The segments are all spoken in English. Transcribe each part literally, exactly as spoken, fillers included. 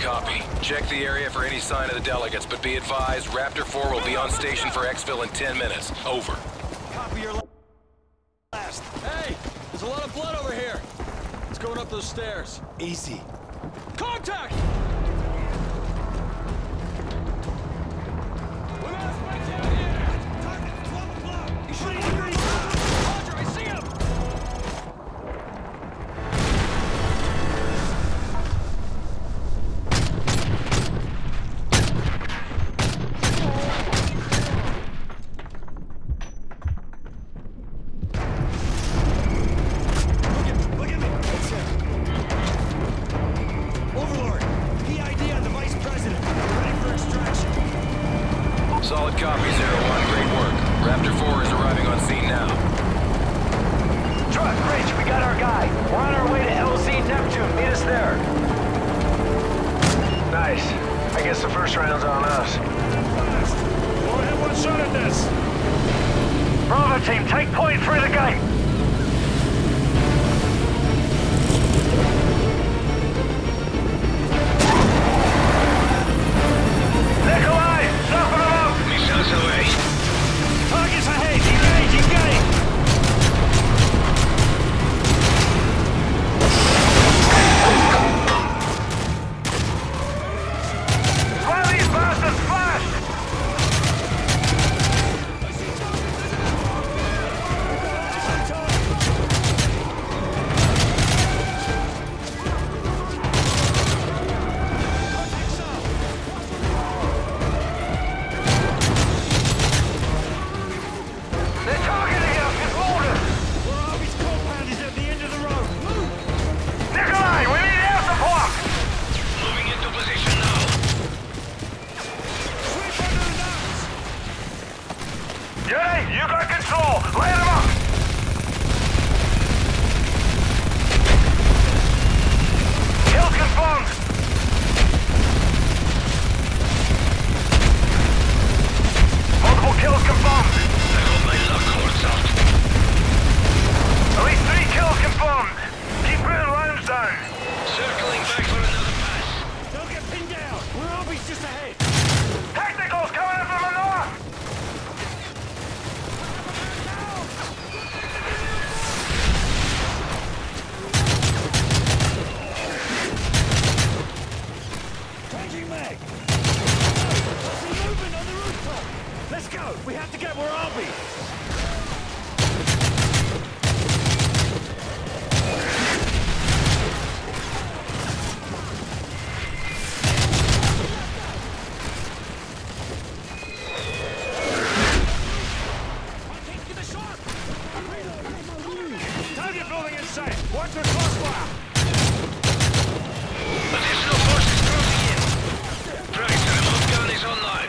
Copy. Check the area for any sign of the delegates, but be advised, Raptor four will be on station for exfil in ten minutes. Over. Copy your last. Hey, there's a lot of blood over here. It's going up those stairs. Easy. Contact! Solid copy, Zero One. Great work. Raptor four is arriving on scene now. Truck, Rich, we got our guy. We're on our way to L Z Neptune. Meet us there. Nice. I guess the first round's on us. We'll have one shot at this. Bravo team, take point through the gate. Nikolai, snuff them up! Missiles away. Targets ahead! Engage, engage! One of these bastards flashed! Yuri, you got control! Light them up! Kill confirmed! Multiple kills confirmed! I hope my luck holds out. At least three kills confirmed! Keep putting rounds down! Circling back for another pass. Don't get pinned down. We're always just ahead. Tacticals coming in from the north! Changing mag. I see movement on the rooftop. Let's go. We have to get where I'll be. Target building in sight. Watch for crossfire. Additional forces closing in. Trace, the remote gun is online.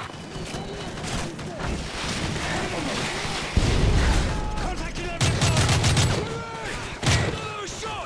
Contacting every car. Another shot.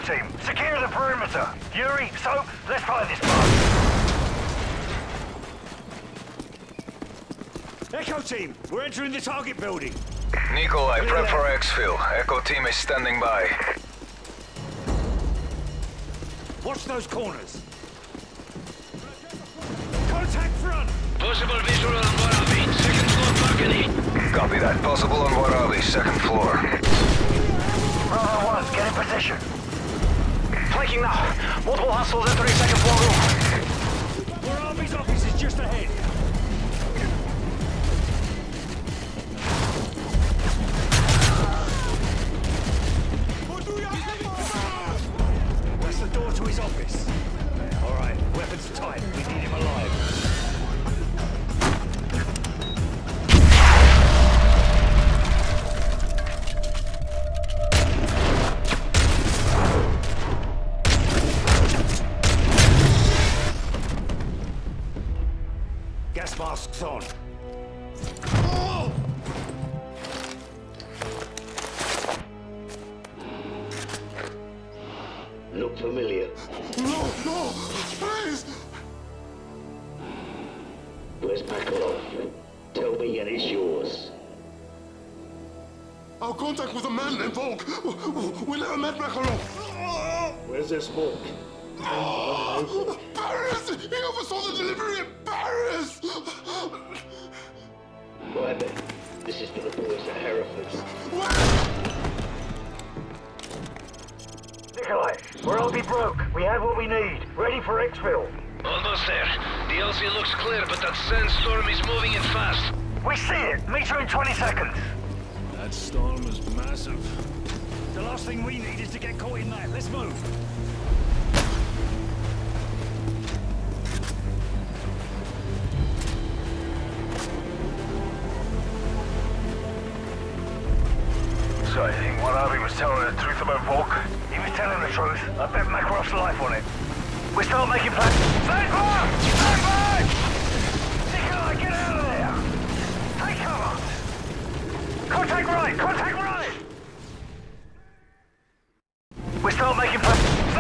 team. Secure the perimeter. Yuri, so let's find this bug. Echo team, we're entering the target building. Nikolai, prep for exfil. Echo team is standing by. Watch those corners. Contact front! Possible visual on Warabi. Second floor balcony. Copy that. Possible on Warabi, second floor. Bravo one, get in position. Flanking now. Multiple hostiles entering second floor room. Warabi's office is just ahead. That's the door to his office. All right, weapons tight. We need him alive. Gas masks on. Look familiar. No, no, please! Where's Makarov? Tell me and it's yours. Our contact with a man named Volk. We never met Makarov. Where's their smoke? Paris! He oversaw the delivery in Paris! Right then. This is for the boys at Hereford. Nikolai, we're all be broke. We have what we need. Ready for exfil. Almost there. The L C looks clear, but that sandstorm is moving in fast. We see it. Meet you in twenty seconds. That storm is massive. The last thing we need is to get caught in that. Let's move. So I think Warabi was telling the truth about Volk. He was telling the truth. I bet Makarov's life on it. We start making plans. Stand fire! Stand by! Nikolai, get out of there! Take cover! Contact right! Contact right! We start making plans.